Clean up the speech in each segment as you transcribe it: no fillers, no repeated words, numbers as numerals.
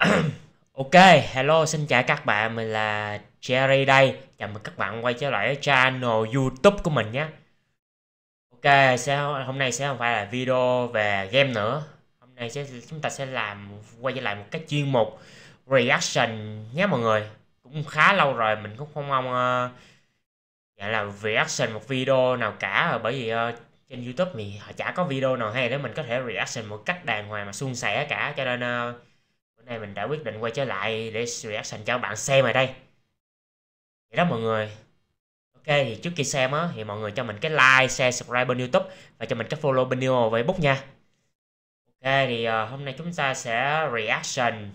Ok, hello, xin chào các bạn, mình là Cherry đây. Chào mừng các bạn quay trở lại với channel YouTube của mình nhé. Ok, hôm nay sẽ không phải là video về game nữa. Hôm nay chúng ta sẽ quay trở lại một cái chuyên mục reaction nhé mọi người. Cũng khá lâu rồi mình cũng không mong gọi là reaction một video nào cả, bởi vì trên YouTube thì họ chả có video nào hay để mình có thể reaction một cách đàng hoàng mà suôn sẻ cả, cho nên bữa nay mình đã quyết định quay trở lại để reaction cho các bạn xem ở đây. Vậy đó mọi người. Ok, thì trước khi xem á thì mọi người cho mình cái like, share, subscribe bên YouTube và cho mình cái follow bên Facebook nha. Ok, thì hôm nay chúng ta sẽ reaction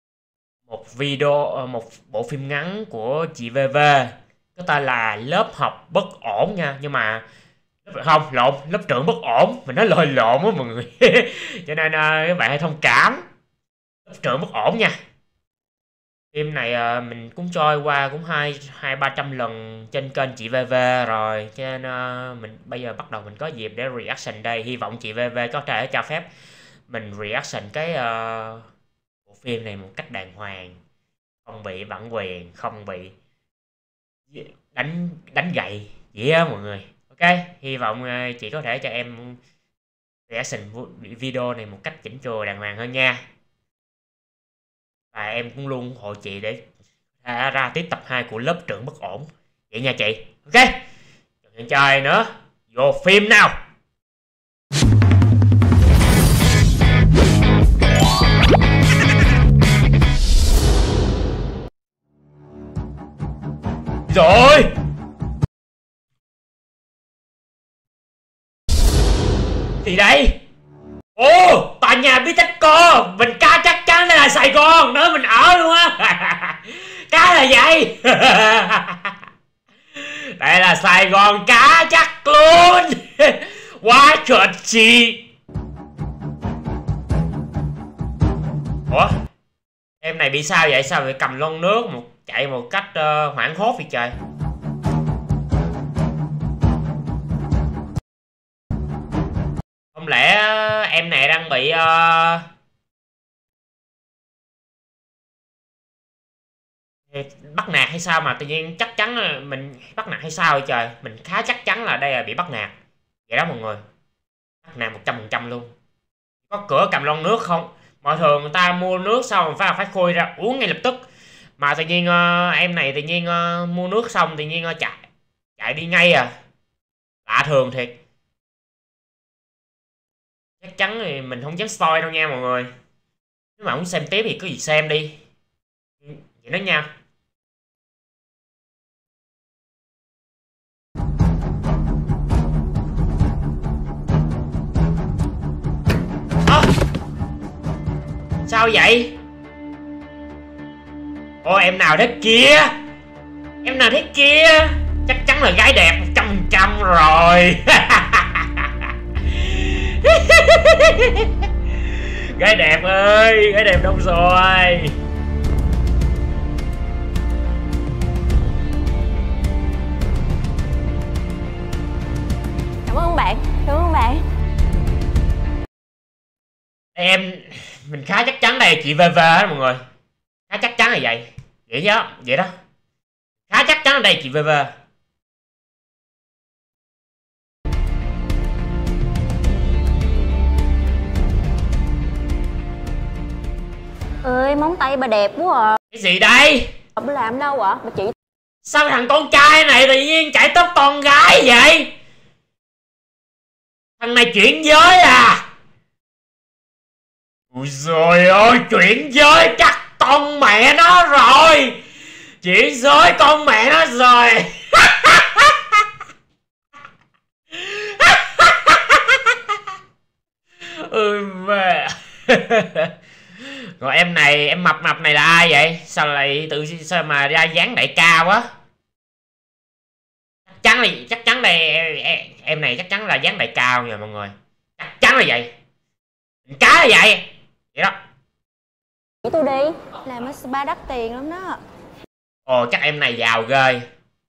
một bộ phim ngắn của chị VV có tên là Lớp học bất ổn nha, nhưng mà không lộn, lớp trưởng bất ổn, mình nói lời lộn á mọi người. Cho nên các bạn hãy thông cảm. Lớp trưởng bất ổn nha. Phim này mình cũng trôi qua cũng hai ba trăm lần trên kênh chị VV rồi, cho nên mình bây giờ bắt đầu mình có dịp để reaction đây. Hy vọng chị VV có thể cho phép mình reaction cái bộ phim này một cách đàng hoàng, không bị bản quyền, không bị đánh đánh gậy vậy á mọi người. Ok, hy vọng chị có thể cho em reaction video này một cách chỉnh chu đàng hoàng hơn nha. Và em cũng luôn ủng hộ chị để ra tiếp tập 2 của Lớp trưởng bất ổn. Vậy nha chị. Ok, đừng chơi nữa, vô phim nào. Rồi thì đây. Ồ, tòa nhà Bitexco. Mình ca chắc chắn đây là Sài Gòn, nơi mình ở luôn á. Cá là vậy. Đây là Sài Gòn cá chắc luôn. Quá trời chị. Ủa, em này bị sao vậy? Sao phải cầm lon nước chạy một cách hoảng hốt vậy trời? Không lẽ em này đang bị bắt nạt hay sao mà tự nhiên chắc chắn là mình bắt nạt hay sao vậy trời? Mình khá chắc chắn là đây là bị bắt nạt. Vậy đó mọi người. Bắt nạt 100% luôn. Có cửa cầm lon nước không? Mọi thường người ta mua nước xong phải khui ra uống ngay lập tức. Mà tự nhiên em này tự nhiên mua nước xong tự nhiên chạy đi ngay à. Lạ thường thiệt. Chắc chắn thì mình không dám spoil đâu nha mọi người. Nếu mà muốn xem tiếp thì cứ gì xem đi. Vậy đó nha. À, sao vậy? Ô, em nào thế kia? Em nào thế kia? Chắc chắn là gái đẹp 100% rồi. Gái đẹp ơi, gái đẹp đâu rồi? Cảm ơn bạn, cảm ơn bạn. Mình khá chắc chắn đây chị VV đó mọi người. Khá chắc chắn là vậy. Vậy đó. Khá chắc chắn là đây chị VV. Ơi, móng tay bà đẹp quá à. Cái gì đây? Bà làm đâu ạ? Bà chỉ. Sao thằng con trai này tự nhiên chạy tóc con gái vậy? Thằng này chuyển giới à? Ui giời ơi, chuyển giới chắc con mẹ nó rồi. Chuyển giới con mẹ nó rồi. Ôi mẹ. Rồi em này, em mập mập này là ai vậy? Sao mà ra dáng đại ca quá? Chắc chắn đây em này chắc chắn là dáng đại cao nha mọi người. Chắc chắn là vậy. Cá là vậy. Vậy đó. Chỉ tôi đi. Làm ở spa đắt tiền lắm đó. Ồ, chắc em này giàu ghê.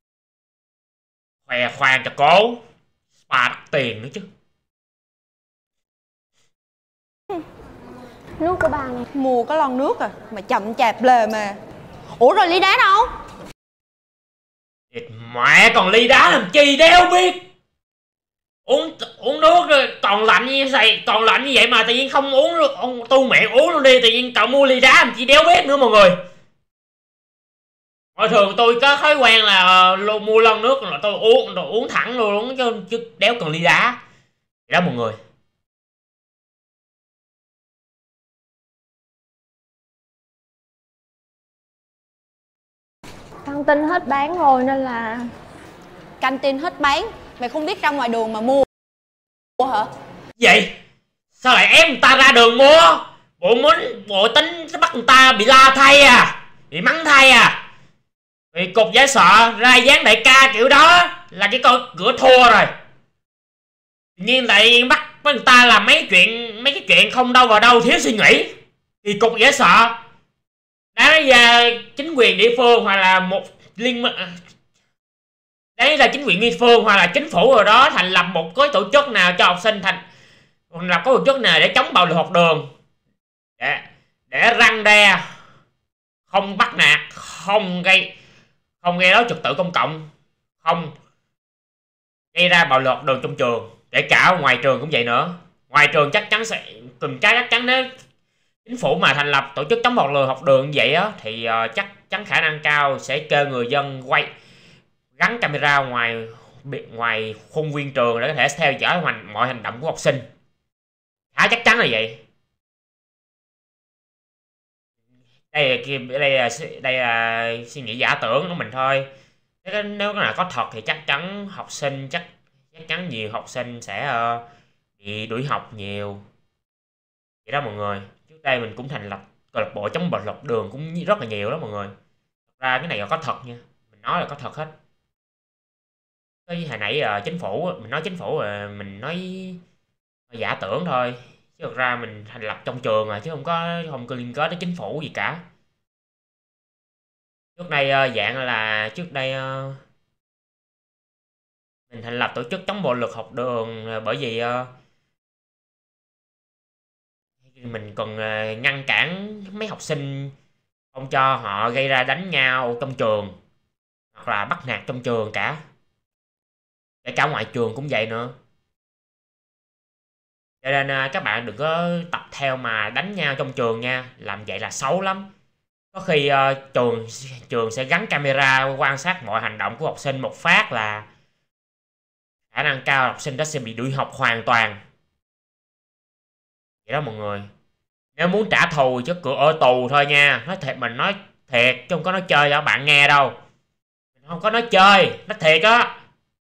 Khoe khoang cho cố. Spa đắt tiền nữa chứ. Nước của ba nè. Mua có lon nước à mà chậm chạp lề mà. Ủa rồi ly đá đâu? Mẹ, còn ly đá làm chi đéo biết. Uống nước rồi còn lạnh như vậy, còn lạnh như vậy mà tự nhiên không uống luôn, tu mẹ uống luôn đi, tự nhiên cậu mua ly đá làm chi đéo biết nữa mọi người. Hồi thường tôi có thói quen là mua lon nước là tôi uống thẳng luôn chứ đéo cần ly đá. Vậy đó mọi người. Căng tin hết bán rồi nên là... Căng tin hết bán, mày không biết ra ngoài đường mà mua hả? Vậy sao lại ép người ta ra đường mua? Bộ tính bắt người ta bị la thay à, bị mắng thay à? Vì cục giải sợ ra dáng đại ca kiểu đó là cái con cửa thua rồi. Tự nhiên lại bắt người ta làm mấy cái chuyện không đâu vào đâu, thiếu suy nghĩ. Thì cục giải sợ đã ra chính quyền địa phương hoặc là một liên minh, đấy là chính quyền địa phương hoặc là chính phủ rồi đó, thành lập một cái tổ chức nào cho học sinh, thành lập có tổ chức nào để chống bạo lực học đường, để răn đe, không bắt nạt, không gây rối trật tự công cộng, không gây ra bạo lực học đường trong trường, kể cả ngoài trường cũng vậy nữa. Ngoài trường chắc chắn sẽ chắc chắn nếu chính phủ mà thành lập tổ chức chống bạo lực học đường như vậy á thì chắc chắn khả năng cao sẽ kêu người dân gắn camera ngoài khuôn viên trường để có thể theo dõi mọi hành động của học sinh. Chắc chắn là vậy. Đây là suy nghĩ giả tưởng của mình thôi. Nếu là có thật thì chắc chắn nhiều học sinh sẽ bị đuổi học nhiều. Vậy đó mọi người. Trước đây mình cũng thành lập câu lạc bộ chống bạo lực đường cũng rất là nhiều đó mọi người. Thật ra cái này là có thật nha, mình nói là có thật hết. Cái hồi nãy mình nói chính phủ mình nói giả tưởng thôi, chứ thực ra mình thành lập trong trường chứ không có liên kết đến chính phủ gì cả. Trước đây mình thành lập tổ chức chống bạo lực học đường bởi vì mình còn ngăn cản mấy học sinh không cho họ gây ra đánh nhau trong trường hoặc là bắt nạt trong trường cả. Kể cả ngoài trường cũng vậy nữa. Cho nên các bạn đừng có tập theo mà đánh nhau trong trường nha, làm vậy là xấu lắm. Có khi trường sẽ gắn camera quan sát mọi hành động của học sinh một phát là khả năng cao học sinh đó sẽ bị đuổi học hoàn toàn. Vậy đó mọi người. Nếu muốn trả thù chứ cửa ở tù thôi nha. Mình nói thiệt chứ không có nói chơi cho các bạn nghe đâu. Mình không có nói chơi, nói thiệt á.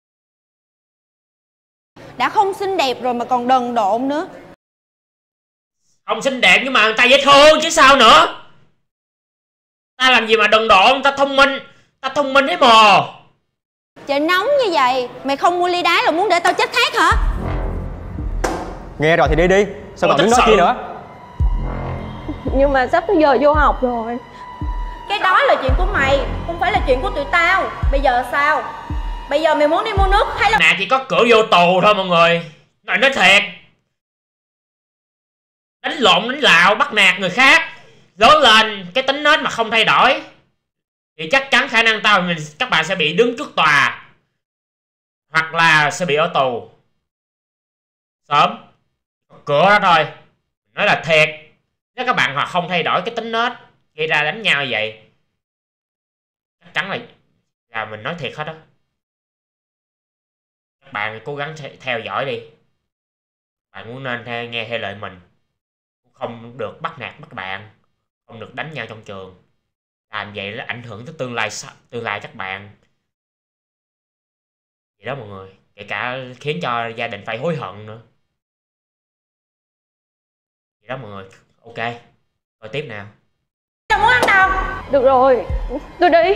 Đã không xinh đẹp rồi mà còn đần độn nữa. Không xinh đẹp nhưng mà người ta dễ thương chứ sao nữa. Ta làm gì mà đần độn, ta thông minh ấy mồ. Trời nóng như vậy, mày không mua ly đá là muốn để tao chết khát hả? Nghe rồi thì đi đi, sao còn đứng nói kia nữa? Nhưng mà sắp tới giờ vô học rồi. Cái đó là chuyện của mày, không phải là chuyện của tụi tao. Bây giờ sao? Bây giờ mày muốn đi mua nước hay là... Nè, chỉ có cửa vô tù thôi mọi người. Nói thiệt. Đánh lộn, đánh lạo, bắt nạt người khác, lớn lên cái tính nết mà không thay đổi thì chắc chắn khả năng các bạn sẽ bị đứng trước tòa hoặc là sẽ bị ở tù sớm. Cửa đó thôi. Nói là thiệt. Nếu các bạn không thay đổi cái tính nết gây ra đánh nhau như vậy, chắc chắn là mình nói thiệt hết đó. Các bạn cố gắng theo dõi đi. Bạn muốn nên nghe theo lời mình. Không được bắt nạt các bạn, không được đánh nhau trong trường. Làm vậy nó ảnh hưởng tới tương lai các bạn. Vậy đó mọi người. Kể cả khiến cho gia đình phải hối hận nữa. Vậy đó mọi người. Ok, rồi tiếp nào. Tao muốn ăn đâu? Được rồi, tôi đi.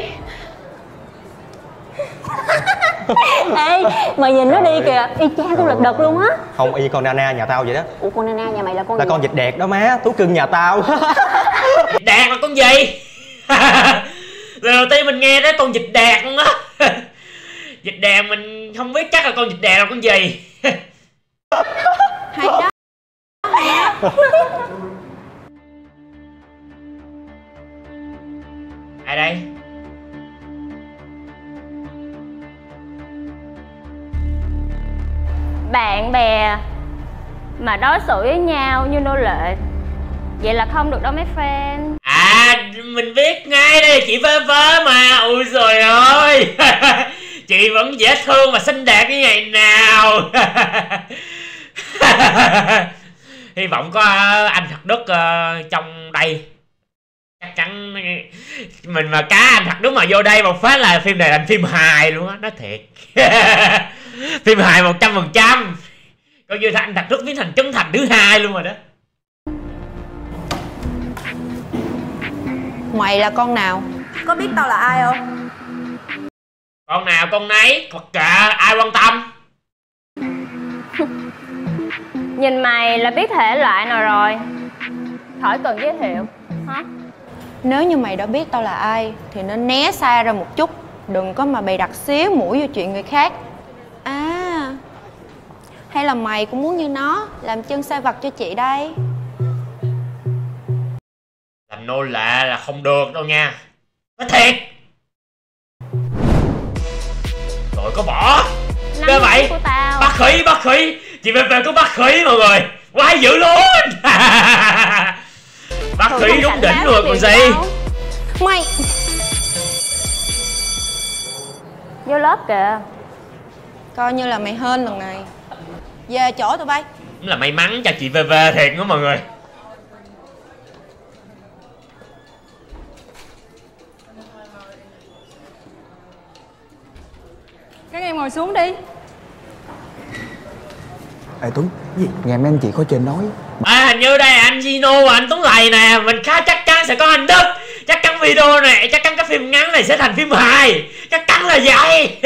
Ê, mày nhìn nó đi kìa, y chang con lật đật luôn á. Không, y con Nana nhà tao vậy đó. Ủa con Nana nhà mày là con là gì? con vịt đẹt đó má, thú cưng nhà tao. Vịt đẹt là con gì? Lần đầu tiên mình nghe tới con vịt đẹt luôn á. Vịt đẹt mình không biết chắc là con vịt đẹt là con gì. Hay đó. Ai đây? Bạn bè mà đối xử với nhau như nô lệ, vậy là không được đâu mấy friend. À, mình biết ngay đây là chị Vơ Vơ mà. Ôi trời ơi. Chị vẫn dễ thương và xinh đẹp như ngày nào. Hy vọng có anh Thật Đức trong đây. Chắc chắn mình mà cá anh Thật Đức mà vô đây một phát là phim này thành phim hài luôn á, nói thiệt. Phim hài 100%. Coi như anh Thật Đức biến thành Trấn Thành thứ hai luôn rồi đó. Mày là con nào? Có biết tao là ai không? Con nào con nấy, hoặc cả ai quan tâm. Nhìn mày là biết thể loại nào rồi, khỏi cần giới thiệu hả? Nếu như mày đã biết tao là ai thì nên né xa ra một chút. Đừng có mà bày đặt xíu mũi vô chuyện người khác. À, hay là mày cũng muốn như nó, làm chân sai vặt cho chị đây? Làm nô lệ là không được đâu nha. Nói thiệt. Rồi có bỏ. Ghê vậy. Bác khỉ. Chị về có bác khỉ mọi người. Quá dữ luôn. Bác khỉ đúng đỉnh rồi còn gì. Mày Vô lớp kìa. coi như là mày hên lần này. Về chỗ tụi bay. Cũng là may mắn cho chị về thiệt đó mọi người. Các em ngồi xuống đi. Ê Tuấn, gì? Nghe mấy anh chị có trên nói. À, hình như đây là anh Gino và anh Tuấn Lầy nè. Mình khá chắc chắn sẽ có anh Đức. Chắc chắn video này, chắc chắn cái phim ngắn này sẽ thành phim hài. Chắc chắn là vậy.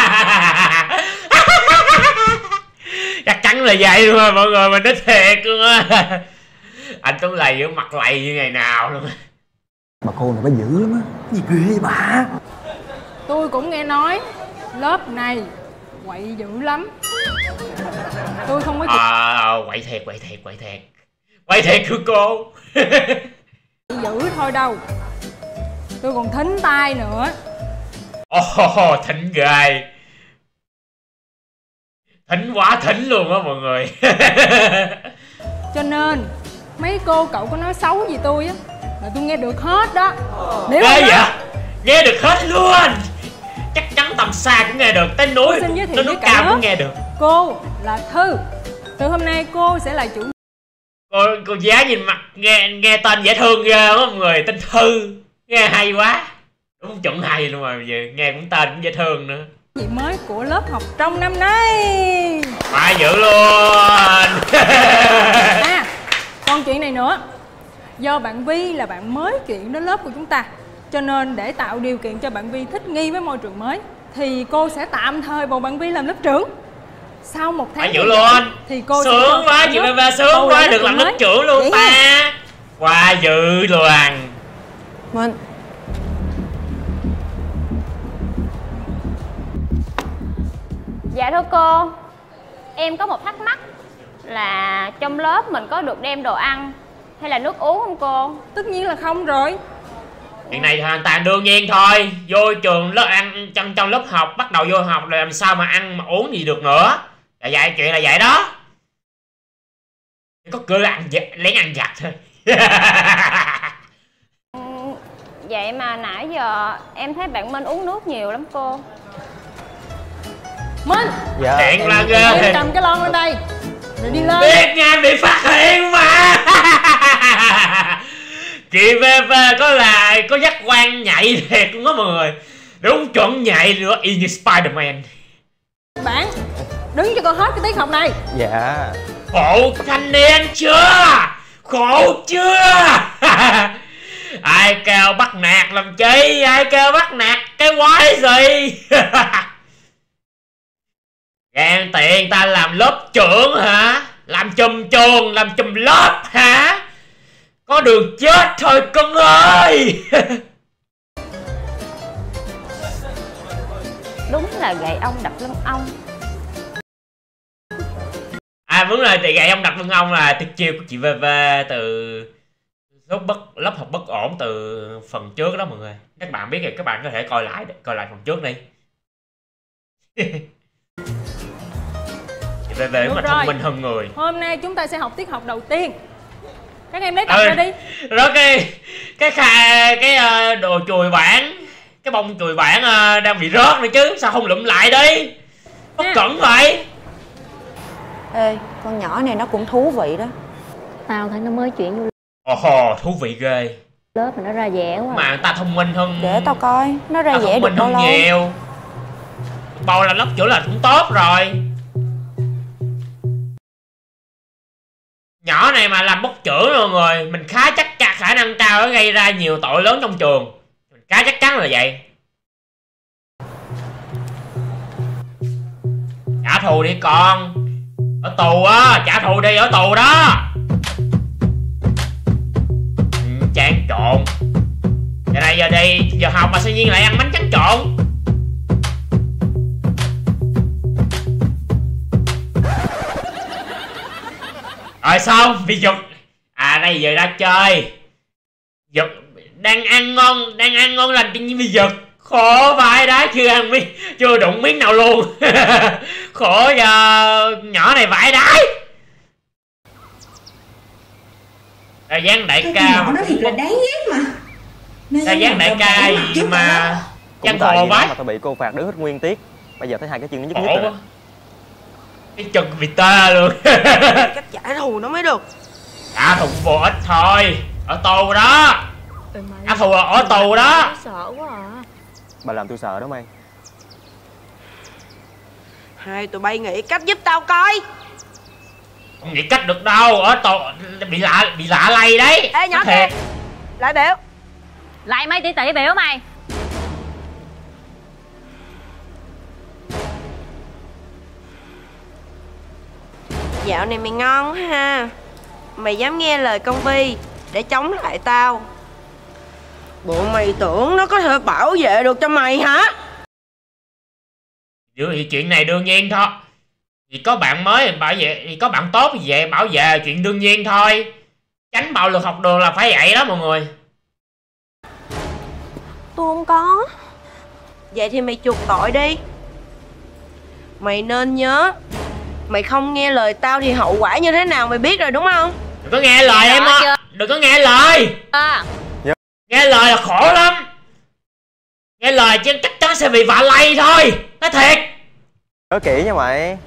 Chắc chắn là vậy luôn rồi mọi người, mình nói thiệt luôn á. Anh Tuấn Lầy với mặt lầy như ngày nào luôn. Bà cô này bà dữ lắm á. Gì ghê bà. Tôi cũng nghe nói lớp này quậy dữ lắm. Tôi không có Quậy thiệt. Quậy thiệt thưa cô. dữ thôi đâu. Tôi còn thính tai nữa. Thính ghê. Thính quá thính luôn á mọi người. Cho nên mấy cô cậu có nói xấu gì tôi á là tôi nghe được hết đó. Nếu Ghê vậy? Nghe được hết luôn. Chắc chắn tầm xa cũng nghe được. Tới núi, tới núi cao cũng nghe được. Cô là Thư. Từ hôm nay cô sẽ là chủ. Cô giá nhìn mặt nghe tên dễ thương ghê quá mọi người. Tên Thư. Nghe hay quá. Đúng chuẩn hay luôn mà giờ nghe cũng tên cũng dễ thương nữa. Chị mới của lớp học trong năm nay. Quá dữ luôn. À, còn chuyện này nữa. Do bạn Vi là bạn mới chuyển đến lớp của chúng ta, cho nên để tạo điều kiện cho bạn Vi thích nghi với môi trường mới thì cô sẽ tạm thời bầu bạn Vi làm lớp trưởng. Sau một tháng dữ luôn. thì cô sướng sẽ quá chị Ba sướng quá, được làm lớp trưởng luôn vậy ta. Ha. Quá dữ luôn. Mình Dạ thưa cô, em có một thắc mắc là trong lớp mình có được đem đồ ăn hay là nước uống không cô? Tất nhiên là không rồi. Chuyện này hoàn toàn đương nhiên thôi. Vô trường lớp ăn trong lớp học, bắt đầu vô học là làm sao mà ăn mà uống gì được nữa. Là vậy, chuyện là vậy đó. Có cửa ăn lén ăn giặt thôi. Vậy mà nãy giờ em thấy bạn Minh uống nước nhiều lắm cô. Minh, Dạ. Chuyện là ghê. em cầm cái lon lên đây rồi đi lên. Biết ngay bị phát hiện mà. Chị VV có giác quan nhạy thiệt luôn đó mọi người. Đúng chuẩn nhạy nữa, y như Spider-Man. Bạn, đứng cho con hết cái tiết học này. Dạ. Khổ thanh niên chưa? Khổ chưa? Ai kêu bắt nạt làm chi? Ai kêu bắt nạt cái quái gì? Ghen tiện ta làm lớp trưởng hả? Làm chùm trường, làm chùm lớp hả? Có đường chết thôi cưng ơi. Đúng là gậy ông đập lưng ông. À đúng rồi, thì gậy ông đập lưng ông là tuyệt chiêu của chị VV từ lớp học bất ổn từ phần trước đó mọi người. Các bạn biết rồi, các bạn có thể coi lại phần trước đi. Về mà thông minh hơn người. Hôm nay chúng ta sẽ học tiết học đầu tiên. Các em lấy tập ra đi. Rồi cái đồ chùi bảng, cái bông chùi bảng đang bị rớt nữa chứ, sao không lụm lại đi? Bất cẩn vậy. Ê, con nhỏ này nó cũng thú vị đó. Tao thấy nó mới chuyển vô Ồ, thú vị ghê. lớp mà nó ra vẻ quá. Mà người ta thông minh hơn. Để tao coi, nó ra vẻ được bao lâu. Nhiều. Bao là lớp trưởng là cũng tốt rồi. Nhỏ này mà làm bất trưởng rồi người, mình khá chắc chắn khả năng cao nó gây ra nhiều tội lớn trong trường. Mình khá chắc chắn là vậy. Trả thù đi con. Ở tù á, trả thù đi, ở tù đó. Chán trộn. Giờ này giờ đi, giờ học mà sinh viên lại ăn bánh tráng trộn. Rồi xong, bị giật. À đây giờ ra chơi. Giật, đang ăn ngon lành tự nhiên bị giật. Khổ vai đó, chưa đụng miếng nào luôn. Khổ giờ nhỏ này vãi đái. Ra dáng đại ca. Nhỏ đó thiệt là đáng ghét mà. Ra dáng đại ca gì mà cũng tại vì mà tao bị cô phạt đứa hết nguyên tiết. Bây giờ thấy hai cái chân nó nhức nhức rồi. Cái chân bị tê luôn. Cách trả thù nó mới được. Trả thù vô ích thôi. Ở tù đó. Trả thù ở tù đó. Sợ quá à. Bà làm tôi sợ đó mày. Hai tụi bay nghĩ cách giúp tao coi. Không nghĩ cách được đâu. Ở tù bị lạ lây đấy. Ê nhỏ kia, lại biểu. Lại mấy tỷ biểu mày. Dạo này mày ngon ha. Mày dám nghe lời con Vi để chống lại tao. Bộ mày tưởng nó có thể bảo vệ được cho mày hả? Thì chuyện này đương nhiên thôi. Vì có bạn mới bảo vệ, thì có bạn tốt thì vậy bảo vệ chuyện đương nhiên thôi. Tránh bạo lực học đường là phải vậy đó mọi người. Tôi không có. Vậy thì mày chuộc tội đi. Mày nên nhớ, mày không nghe lời tao thì hậu quả như thế nào mày biết rồi đúng không? Đừng có nghe lời em á. Đừng có nghe lời. Nghe lời là khổ lắm. Nghe lời chứ chắc chắn sẽ bị vạ lây thôi. Nói thiệt. Nhớ kỹ nha mày.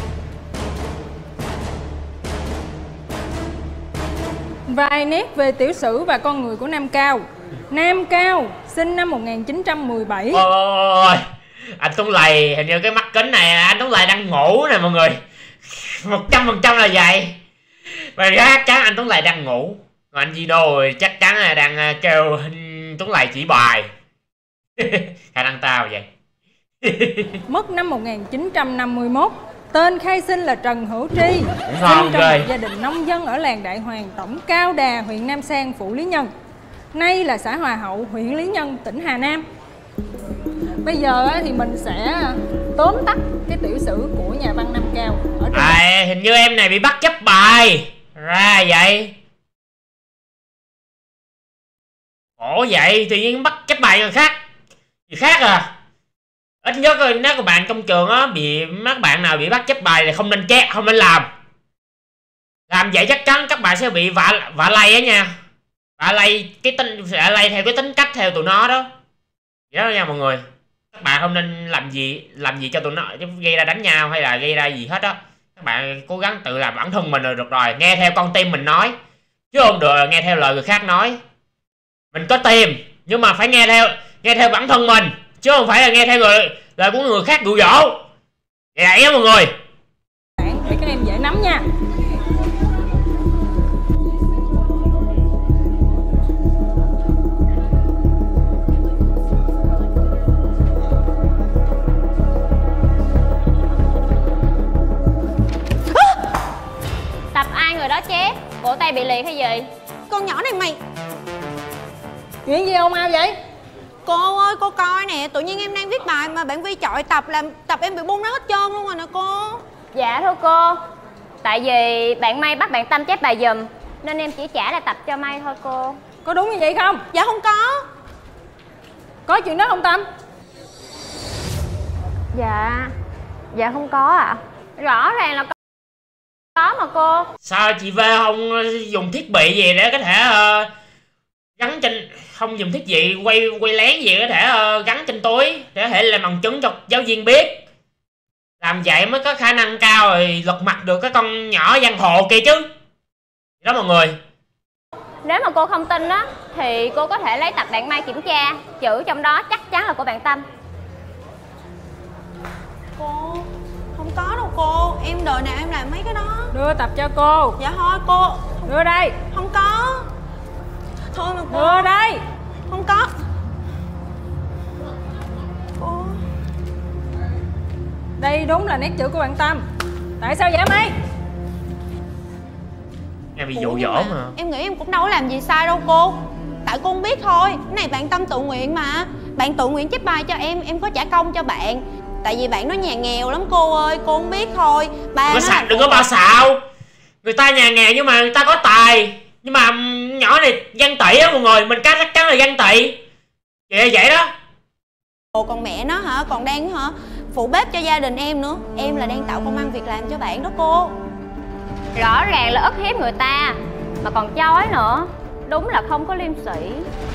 Vài nét về tiểu sử và con người của Nam Cao. Nam Cao sinh năm 1917. Ôi, anh Tuấn Lầy, hình như cái mắt kính này anh Tuấn Lầy đang ngủ nè mọi người. 100% là vậy. Và chắc chắn anh Tuấn Lầy đang ngủ. Còn anh Gino chắc chắn là đang kêu Tuấn Lầy chỉ bài. Khả năng tao vậy. Mất năm 1951. Tên khai sinh là Trần Hữu Tri. Sinh trong một gia đình nông dân ở làng Đại Hoàng, tổng Cao Đà, huyện Nam Sang, phủ Lý Nhân. Nay là xã Hòa Hậu, huyện Lý Nhân, tỉnh Hà Nam. Bây giờ thì mình sẽ tóm tắt cái tiểu sử của nhà văn Nam Cao ở trên hình như em này bị bắt chép bài. Ra vậy. Khổ vậy, tự nhiên bắt chép bài người khác. Gì khác à? Ít nhất nếu các bạn trong trường á bị các bạn nào bị bắt chép bài thì không nên chép, không nên làm. Làm vậy chắc chắn các bạn sẽ bị vạ lây á nha. Vạ lây sẽ lây theo cái tính cách theo tụi nó đó. Vậy đó nha mọi người. Các bạn không nên làm gì cho tụi nó gây ra đánh nhau hay là gây ra gì hết á. Các bạn cố gắng tự làm bản thân mình là được rồi. Nghe theo con tim mình nói, chứ không được nghe theo lời người khác nói. Mình có tim nhưng mà phải nghe theo bản thân mình, chứ không phải là nghe theo lời của người khác dụ dỗ. Vậy đó mọi người. Để các em dễ nắm nha. Tập ai người đó chép. Cổ tay bị liệt hay gì? Con nhỏ này mày. Chuyện gì ồn ào vậy? Cô ơi, cô coi nè, tự nhiên em đang viết bài mà bạn Vi chọi tập làm tập em bị bung ra hết trơn luôn rồi nè cô. Dạ thưa cô. Tại vì bạn May bắt bạn Tâm chép bài giùm, nên em chỉ trả lại tập cho May thôi cô. Có đúng như vậy không? Dạ không có. Có chuyện đó không Tâm? Dạ không có ạ. Rõ ràng là có mà cô. Sao chị V không dùng thiết bị gì để có thể gắn trên, không dùng thiết bị quay lén gì có thể gắn trên túi để có thể làm bằng chứng cho giáo viên biết. Làm vậy mới có khả năng cao rồi lật mặt được cái con nhỏ giang hồ kia chứ. Đó mọi người. Nếu mà cô không tin á thì cô có thể lấy tập bạn May kiểm tra, chữ trong đó chắc chắn là của bạn Tâm. Cô, không có đâu cô. Em đời nào em làm mấy cái đó. Đưa tập cho cô. Dạ thôi cô. Đưa đây. Không có. Thôi mà cô. Đưa đây. Không có. Cô. Đây đúng là nét chữ của bạn Tâm. Tại sao vậy May? Em bị dụ dỗ mà. Em nghĩ em cũng đâu có làm gì sai đâu cô. Tại cô không biết thôi. Cái này bạn Tâm tự nguyện mà. Bạn tự nguyện chép bài cho em có trả công cho bạn. Tại vì bạn nó nhà nghèo lắm cô ơi. Cô không biết thôi. Đừng có ba xạo. Người ta nhà nghèo nhưng mà người ta có tài. Nhưng mà nhỏ này ganh tị á mọi người. Mình chắc chắn là ganh tị. Vậy đó. Ồ, còn mẹ nó hả? Còn đang phụ bếp cho gia đình em nữa. Em là đang tạo công ăn việc làm cho bạn đó cô. Rõ ràng là ức hiếp người ta mà còn chói nữa. Đúng là không có liêm sỉ.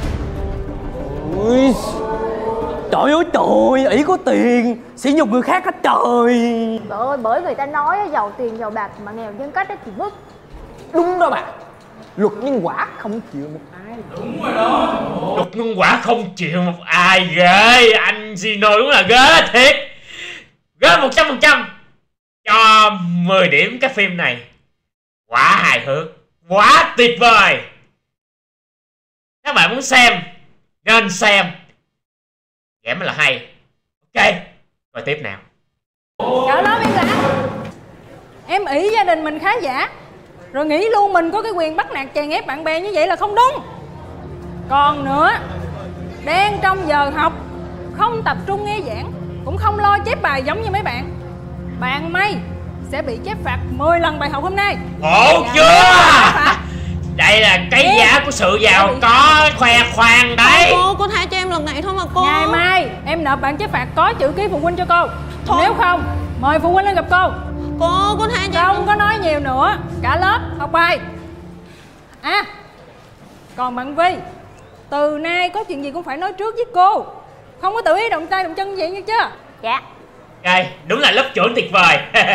Ui, trời ơi trời, ỷ có tiền sỉ nhục người khác hết trời. Trời ơi, bởi người ta nói giàu tiền giàu bạc mà nghèo nhân cách thì vứt. Đúng đó bà. Luật nhân quả không chịu một ai. Đúng rồi đó. Luật nhân quả không chịu một ai. Ghê. Anh Gino đúng là ghê thiệt. Ghê 100%. Cho 10 điểm cái phim này. Quá hài hước, quá tuyệt vời. Các bạn muốn xem nên xem. Vậy mới là hay. Ok, coi tiếp nào. Chợ đó em lạ. Em ỷ gia đình mình khá giả rồi nghĩ luôn mình có cái quyền bắt nạt chèn ép bạn bè như vậy là không đúng. Còn nữa, đang trong giờ học không tập trung nghe giảng, cũng không lo chép bài giống như mấy bạn. Bạn May sẽ bị chép phạt 10 lần bài học hôm nay. Ồ chưa. Đây là cái giá của sự giàu có khoe khoang đấy. Cô tha cho em lần này thôi mà cô. Ngày mai em nộp bản chép phạt có chữ ký phụ huynh cho cô. Thôi. Nếu không mời phụ huynh lên gặp cô. Cô tha cho không có nói nhiều nữa. Cả lớp học bài. À, còn bạn Vi, từ nay có chuyện gì cũng phải nói trước với cô. Không có tự ý động tay động chân vậy nghe chưa? Dạ. Đây, đúng là lớp trưởng tuyệt vời.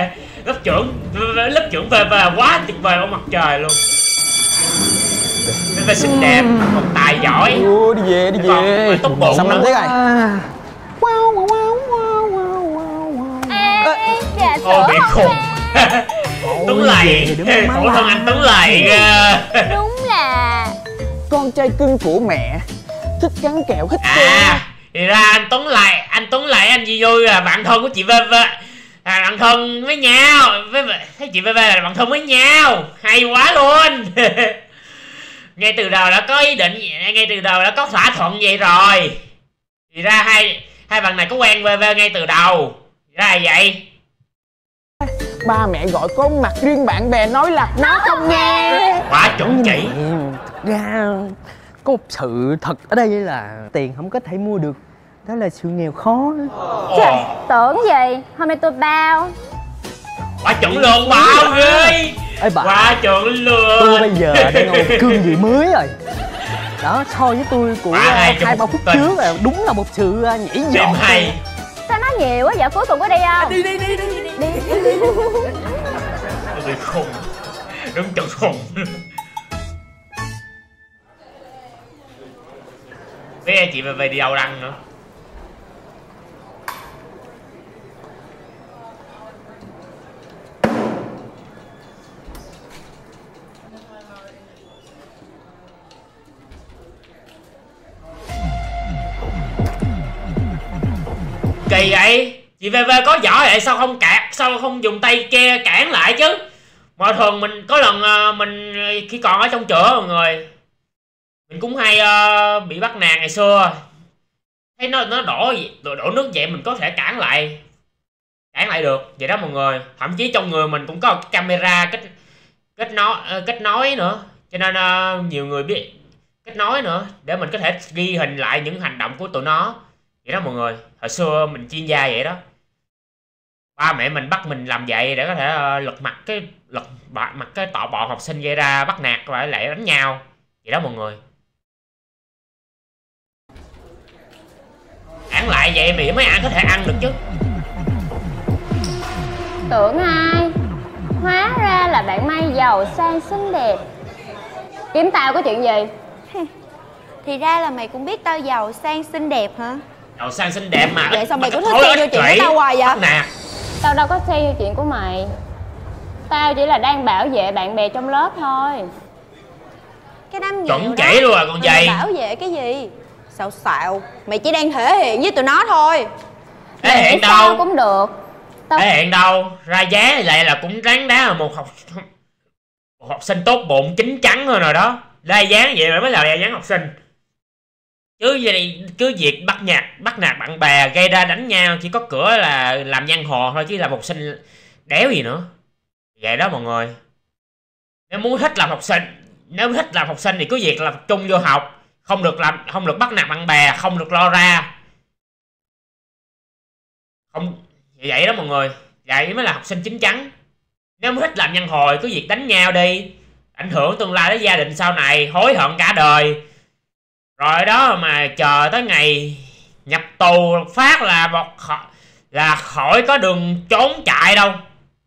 lớp trưởng về quá tuyệt vời ở mặt trời luôn. Về xinh đẹp, còn tài giỏi. Đi về, đi về. Tốt bụng xong năm thế rồi. Ô bị khùng. Tuấn Lầy. Khổ thân anh Tuấn Lầy. Đúng là con trai cưng của mẹ, thích cắn kẹo thích à, thì ra anh Tuấn Lầy anh gì vui là bạn thân của chị VV. Bạn thân với nhau. Thấy chị VV là bạn thân với nhau. Hay quá luôn. Ngay từ đầu đã có ý định, ngay từ đầu đã có thỏa thuận vậy rồi. Thì ra hai bạn này có quen VV ngay từ đầu. Thì ra là vậy. Ba mẹ gọi con mặt riêng bạn bè nói là nó không nghe. Quá chuẩn chỉ. Thực ra có một sự thật ở đây là tiền không có thể mua được. Đó là sự nghèo khó. Tưởng gì, hôm nay tôi bao. Quá chuẩn luôn, bao ghê. Ê bà, quá chuẩn luôn. tôi bây giờ đang ngồi cương vị mới rồi. Đó, so với tôi của 2-3 phút trước là đúng là một sự nhảy nhót hay. Sao nói nhiều quá vậy, cuối cùng có đi không? Đi. Tôi khùng. Đúng chuẩn khùng. Biết chị về đi đâu đăng nữa. Kỳ vậy, chị VV có giỏi vậy sao không dùng tay kia cản lại chứ? Mà thường mình có lần mình khi còn ở trong chữa mọi người, mình cũng hay bị bắt nạt ngày xưa. Thấy nó đổ nước vậy mình có thể cản lại được vậy đó mọi người. Thậm chí trong người mình cũng có camera kết nối nữa, Cho nên nhiều người biết kết nối nữa, để mình có thể ghi hình lại những hành động của tụi nó. Vậy đó mọi người. Hồi xưa mình chuyên gia vậy đó. Ba mẹ mình bắt mình làm vậy để có thể lật mặt cái tọ bọn học sinh gây ra bắt nạt và lại đánh nhau. Vậy đó mọi người. Ăn lại vậy thì mấy ăn có thể ăn được chứ. Tưởng ai, hóa ra là bạn May giàu sang xinh đẹp. Kiếm tao có chuyện gì? Thì ra là mày cũng biết tao giàu sang xinh đẹp hả? Giàu sang xinh đẹp mà. Vậy sao mày cứ thích xen vô chuyện của tao hoài vậy? Tao đâu có xen vô chuyện của mày. Tao chỉ là đang bảo vệ bạn bè trong lớp thôi. Cái đám nhiều chuẩn chỉ luôn rồi còn gì. Bảo vệ cái gì? Xạo. Mày chỉ đang thể hiện với tụi nó thôi. Thể hiện sao đâu cũng được. Thể hiện đâu. Ra giá lại là cũng ráng đá là một học sinh tốt bụng chín chắn thôi rồi đó. Ra dáng vậy mới là ra dáng học sinh. Cứ việc bắt nạt bạn bè gây ra đánh nhau chỉ có cửa là làm giang hồ thôi, chứ là học sinh đéo gì nữa. Vậy đó mọi người. Nếu thích làm học sinh thì cứ việc là tập trung vô học, không được bắt nạt bạn bè, không được lo ra. Không vậy đó mọi người. Vậy mới là học sinh chín chắn. Nếu thích làm nhân hồi cứ việc đánh nhau đi, ảnh hưởng tương lai đến gia đình sau này, hối hận cả đời. Rồi đó mà chờ tới ngày nhập tù phát là khỏi có đường trốn chạy đâu.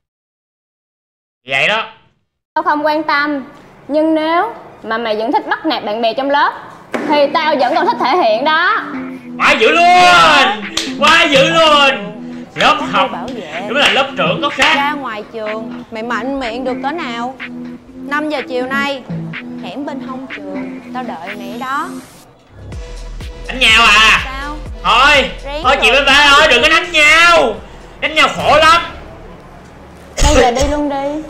Vậy đó. Tao không quan tâm, nhưng nếu mà mày vẫn thích bắt nạt bạn bè trong lớp thì tao vẫn còn thích thể hiện đó. Quá dữ luôn. Lớp học đúng là lớp trưởng có khác. Ra ngoài trường mày mạnh miệng được cỡ nào? 5 giờ chiều nay hẻm bên hông trường, tao đợi mày ở đó. Đánh nhau à? Sao? Thôi chị với ba ơi, đừng có đánh nhau. Đánh nhau khổ lắm. Bây giờ đi luôn đi.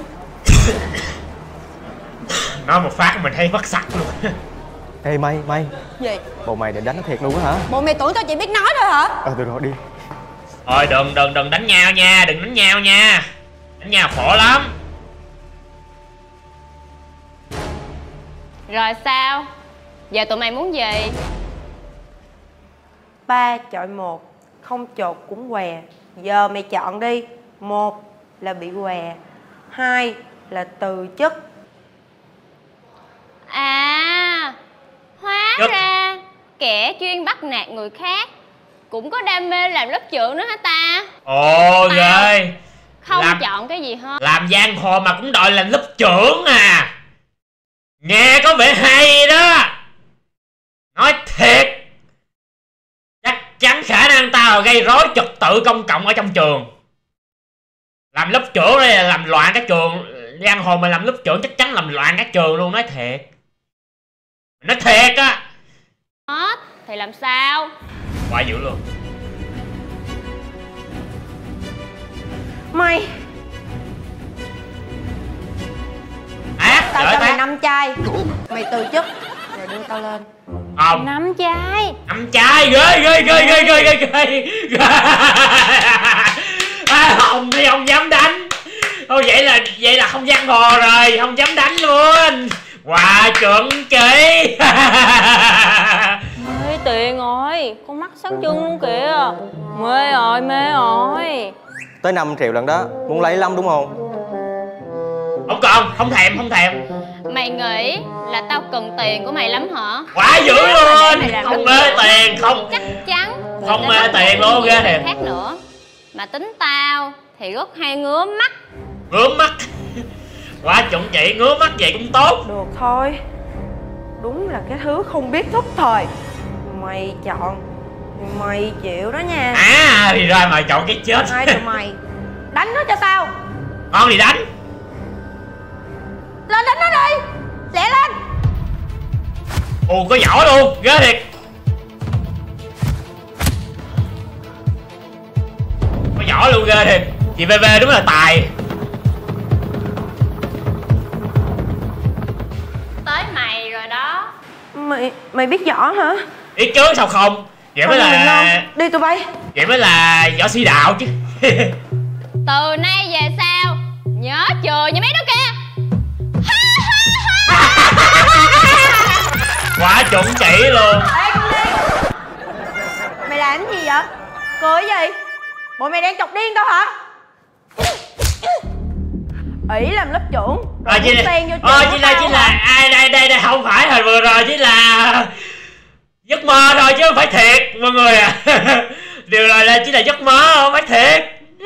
Nói một phát mình thấy mất sặc luôn. Ê May. Gì? Bộ mày định đánh nó thiệt luôn á hả? Bộ mày tưởng tao chỉ biết nói thôi hả? Được rồi đi. Thôi đừng đánh nhau nha, đừng đánh nhau nha. Đánh nhau khổ lắm. Rồi sao? Giờ tụi mày muốn gì? 3 chọi 1, không chột cũng què. Giờ mày chọn đi. 1 là bị què, 2 là từ chức. À, hóa ra kẻ chuyên bắt nạt người khác cũng có đam mê làm lớp trưởng nữa hả ta? Ồ ghê. Không chọn cái gì hết. Làm giang hồ mà cũng đòi làm lớp trưởng à? Nghe có vẻ hay đó. Nói thiệt, chắc chắn khả năng tao gây rối trật tự công cộng ở trong trường. Làm lớp trưởng đây là làm loạn các trường. Giang hồ mà làm lớp trưởng chắc chắn làm loạn các trường luôn. Nói thiệt. Nói thiệt á. Hết thì làm sao? Quá dữ luôn. Mày tao cho mày 5 chai. Mày từ chức rồi đưa tao lên. Không. 5 chai. 5 chai ghê. Không thì không dám đánh. Thôi vậy là không giang hồ rồi, không dám đánh luôn. Quả chuẩn chỉ. Mê tiền rồi, con mắt sáng trưng luôn kìa. Mê rồi. Tới 5 triệu lần đó, muốn lấy lắm đúng không? Không cần, không thèm. Mày nghĩ là tao cần tiền của mày lắm hả? Quá dữ luôn. Không mê tiền, không. Chắc chắn. Không mê tiền luôn, ghê thiệt. Khác nữa. Mà tính tao thì rất hay ngứa mắt. Ngứa mắt. Quá chuẩn chỉ, ngứa mắt vậy cũng tốt. Được thôi. Đúng là cái thứ không biết thức thời. Mày chọn mày chịu đó nha. À thì rồi mày chọn cái chết. Hai tụi mày đánh nó cho tao. Ngon thì đánh. Lên đánh nó đi. Lẹ lên. Ồ có võ luôn, ghê thiệt. Có võ luôn, ghê thiệt. Chị VV đúng là tài. Tới mày rồi đó. Mày biết võ hả? Biết chứ sao không. Vậy mới là đi tụi bay. Vậy mới là võ sĩ đạo chứ. Từ nay về sau nhớ chừa như mấy đứa kia. Quá chuẩn chỉ luôn. Ê con đi. Mày làm cái gì vậy? Cười gì? Bộ mày đang chọc điên tao hả? Ý làm lớp trưởng rồi Chí là đây không phải hồi vừa rồi, chỉ là giấc mơ thôi chứ không phải thiệt mọi người à. Điều này là chỉ là giấc mơ không phải thiệt.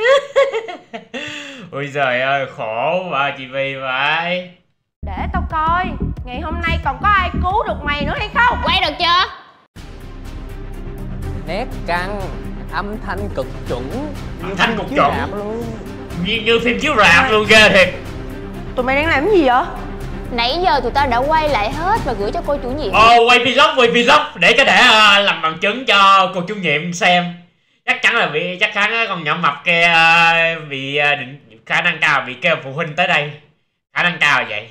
Ôi giời ơi, khổ bà chị Vy vậy. Để tao coi ngày hôm nay còn có ai cứu được mày nữa hay không. Quay được chưa? Nét căng, âm thanh cực chuẩn. Âm thanh cực chuẩn luôn. Như phim chiếu rạp luôn, ghê thiệt. Tụi mày đang làm cái gì vậy? Nãy giờ tụi tao đã quay lại hết và gửi cho cô chủ nhiệm. Quay vlog để có thể làm bằng chứng cho cô chủ nhiệm xem. Chắc chắn con nhỏ mập kia bị khả năng cao bị kêu phụ huynh tới đây. Khả năng cao là vậy.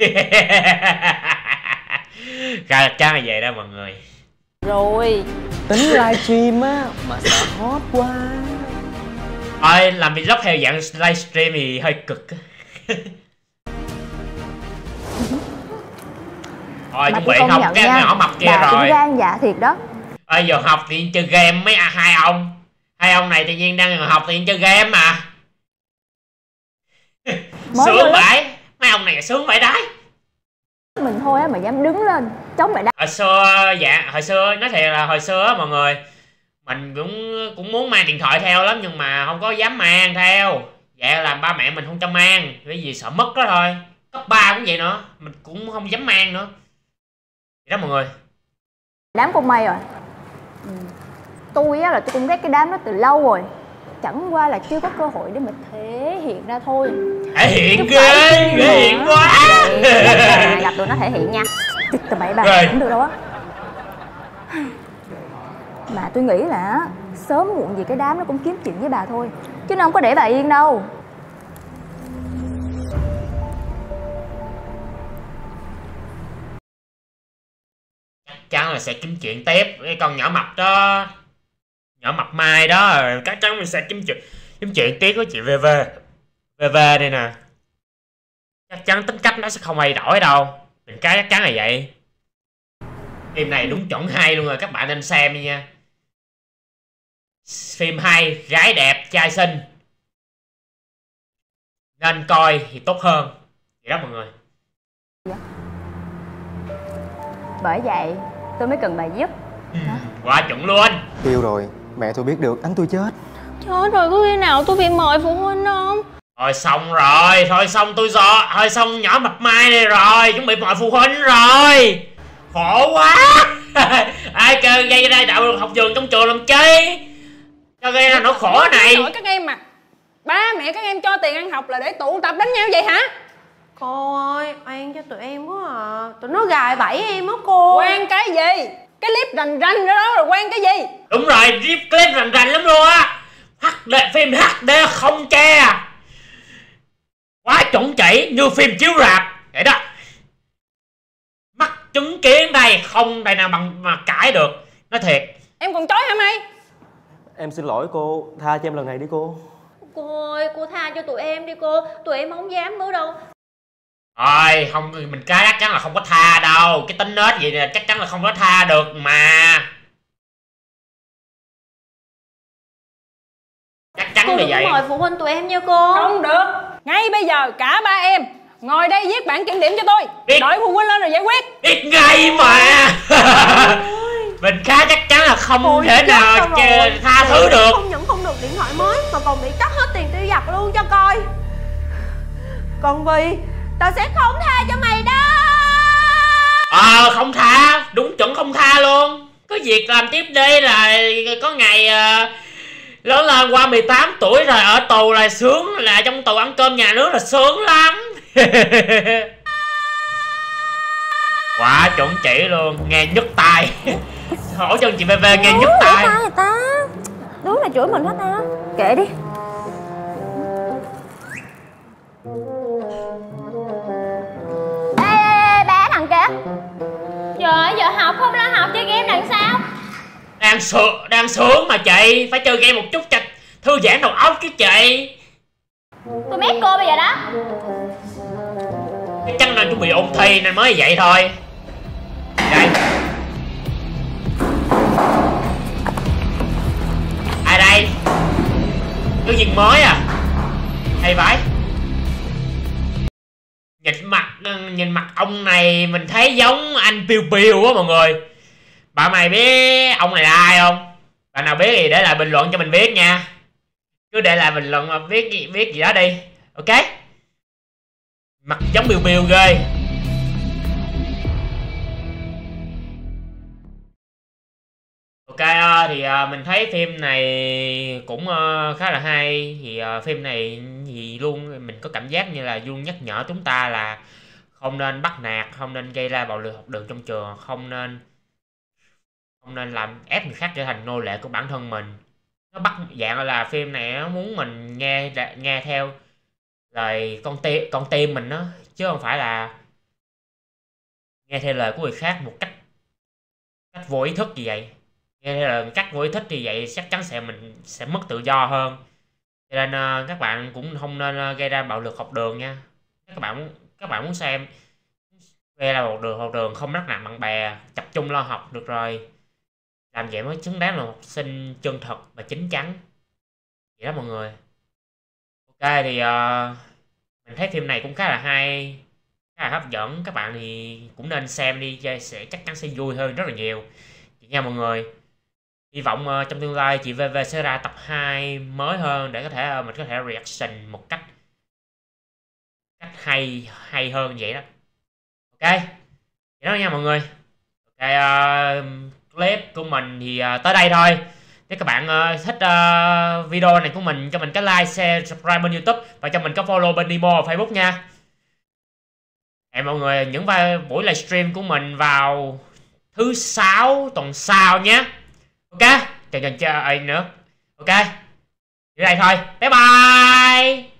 Khả năng là vậy đó mọi người. Rồi tính livestream á mà sợ hot quá. Thôi làm vlog theo dạng livestream thì hơi cực. Thôi chuẩn bị học cái nhỏ mập kia bà rồi. gan dạ thiệt đó. Giờ học thì chơi game mấy hai ông này tự nhiên đang học thì chơi game mà. Sướng vậy, mấy ông này sướng vậy đấy. Mình thôi á mà dám đứng lên chống lại đó. Hồi xưa nói thiệt là hồi xưa á mọi người, mình cũng muốn mang điện thoại theo lắm nhưng mà không có dám mang theo. Vậy là ba mẹ mình không cho mang, bởi vì sợ mất đó thôi. Cấp 3 cũng vậy nữa, mình cũng không dám mang nữa. Vậy đó mọi người. Đám con mày rồi. Tôi á là tôi cũng ghét cái đám đó từ lâu rồi. Chẳng qua là chưa có cơ hội để mà thể hiện ra thôi. Thể hiện ghê, thể hiện quá. Gặp tụi nó thể hiện nha. Tụi bậy bà không được đâu á. Mà tôi nghĩ là sớm muộn gì cái đám nó cũng kiếm chuyện với bà thôi, chứ nó không có để bà yên đâu. Chắc chắn là sẽ kiếm chuyện tiếp. Cái con nhỏ mập đó, nhỏ mập Mai đó, chắc chắn mình sẽ kiếm chuyện tiếp với chị VV đây nè. Chắc chắn tính cách nó sẽ không thay đổi đâu. Mình cái chắc chắn là vậy. Phim này đúng chuẩn hay luôn rồi, các bạn nên xem đi nha. Phim hay, gái đẹp, trai xinh, nên coi thì tốt hơn. Vậy đó mọi người. Bởi vậy tôi mới cần bà giúp. Quá chuẩn luôn. Yêu rồi, mẹ tôi biết được đánh tôi chết. Chết rồi, có khi nào tôi bị mời phụ huynh không? Thôi xong rồi, thôi xong nhỏ mập Mai này rồi, chuẩn bị mời phụ huynh rồi. Khổ quá. Ai kêu gây ra đạo học trường trong trường làm chi? Cho gây ra nỗi khổ này. Các em mà ba mẹ các em cho tiền ăn học là để tụ tập đánh nhau vậy hả? Cô ơi, oan cho tụi em quá à. Tụi nó gài bẫy em á cô. Quan cái gì? Cái clip rành rành đó rồi quan cái gì? Đúng rồi, clip rành rành lắm luôn á. Phim HD không che. Quá chuẩn chỉ như phim chiếu rạp vậy đó. Mắt chứng kiến đây, không đây nào bằng mà cãi được. Nói thiệt. Em còn chối hả mày? Em xin lỗi cô, tha cho em lần này đi cô. Cô ơi, cô tha cho tụi em đi cô. Tụi em không dám nữa đâu. Thôi, không, mình cái chắc chắn là không có tha đâu. Cái tính nết gì nè, chắc chắn là không có tha được mà. Chắc chắn là vậy. Cô mời phụ huynh tụi em nha cô. Không được. Ngay bây giờ cả ba em ngồi đây viết bản kiểm điểm cho tôi. Đợi phụ huynh lên rồi giải quyết. Biết ngay mà. Mình khá chắc chắn là không thể nào tha thứ được. Không những không được điện thoại mới mà còn bị cắt hết tiền tiêu vặt luôn cho coi. Còn vì tao sẽ không tha cho mày đâu. Không tha, đúng chuẩn không tha luôn. Có việc làm tiếp đi, là có ngày lớn lên qua 18 tuổi rồi ở tù là sướng, là trong tù ăn cơm nhà nước là sướng lắm. Quá chuẩn chỉ luôn, nghe nhức tai. Hổ chân chị VV nghe nhức tai. Người ta đứa này chửi mình hết ta. Kệ đi. Ê bé thằng kia. Trời, giờ học không lo học chơi game là sao? Đang sướng mà chị, phải chơi game một chút cho thư giãn đầu óc chứ chị. Tôi mét cô bây giờ đó. Chắc chắn là chuẩn bị ôn thi nên mới vậy thôi. Đây. Ai đây? Cái gì mới à? Hay vãi. Nhìn mặt ông này mình thấy giống anh Piu Piu quá mọi người. Bạn mày biết ông này là ai không? Bạn nào biết thì để lại bình luận cho mình biết nha. Cứ để lại bình luận mà biết gì đó đi. Ok. Mặt giống Piu Piu ghê. Ok, thì mình thấy phim này cũng khá là hay. Thì phim này thì luôn mình có cảm giác như là luôn nhắc nhở chúng ta là không nên bắt nạt, không nên gây ra bạo lực học đường trong trường, không nên làm ép người khác trở thành nô lệ của bản thân mình. Nó bắt dạng là phim này nó muốn mình nghe theo lời con tim mình đó, chứ không phải là nghe theo lời của người khác một cách vô ý thức gì vậy. Nghe theo lời cách vô ý thức thì vậy chắc chắn mình sẽ mất tự do hơn. Cho nên các bạn cũng không nên gây ra bạo lực học đường nha. Các bạn muốn xem gây ra bạo lực học đường, không bắt nạt bạn bè, tập trung lo học được rồi. Làm vậy mới xứng đáng là một học sinh chân thật và chín chắn. Vậy đó mọi người. Ok thì mình thấy phim này cũng khá là hay, khá là hấp dẫn. Các bạn thì cũng nên xem đi, chắc chắn sẽ vui hơn rất là nhiều. Vậy nha mọi người. Hy vọng trong tương lai chị VV sẽ ra tập 2 mới hơn để mình có thể reaction một cách hay hơn vậy đó. Ok. Vậy đó nha mọi người. Ok, clip của mình thì tới đây thôi. Nếu các bạn thích video này của mình, cho mình cái like, share, subscribe bên YouTube và cho mình có follow bên Nemo và Facebook nha. Hẹn mọi người những buổi livestream của mình vào thứ 6 tuần sau nhé. Ok, chờ nữa. Ok, đến đây thôi. Bye bye.